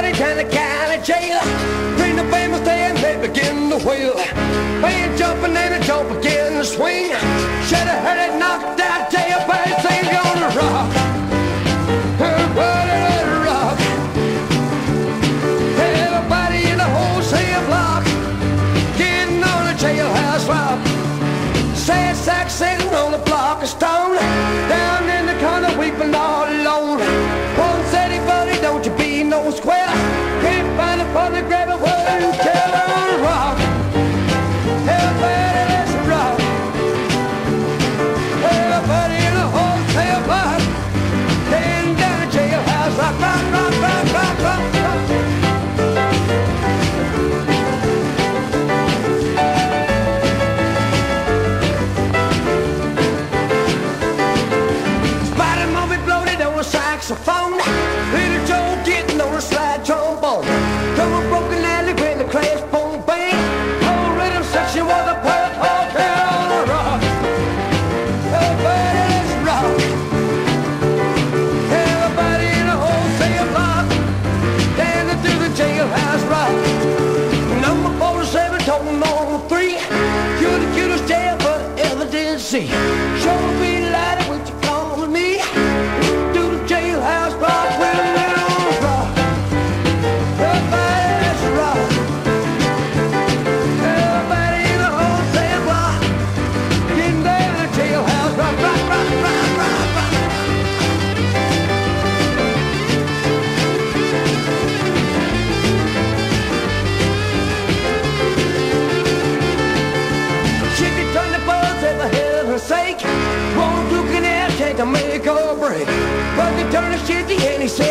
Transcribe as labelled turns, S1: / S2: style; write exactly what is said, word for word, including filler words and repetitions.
S1: County, Tanner County Jail. Bring the famous day and they begin to wheel. Man jumping and a jump again to swing. Should have heard it knocked out jail, but it's ain't gonna rock. Everybody let it rock. Everybody in the wholesale block getting on a jailhouse rock. Sad sack sitting on the block of stone, down in the corner weeping all alone. One said, "Hey buddy, don't you be no square. Can't find a partner, grab a word and tell on the rock. Everybody let's rock. Everybody in the wholesale block, getting down the jailhouse rock, rock, rock, rock, rock, rock, rock." Saxophone, Little Joe getting on a slide trombone, drum a broken alley when the crash boom bang, whole rhythm section was a pearl hotel on the rock. Everybody let's rock. Everybody in the wholesale block, dancing through the jailhouse rock. Number forty-seven, total on three, you're the cutest jailbird I ever did see. Sure be lighted with you come with me. Jailhouse rock, with a little rock. Everybody let's rock. Everybody in the wholesale block, getting down the jailhouse rock, rock, rock, rock, rock, rock. Chicken turn the buzz at the heaven's sake. Won't look in there, take a make or break. But they turn the shitty and he said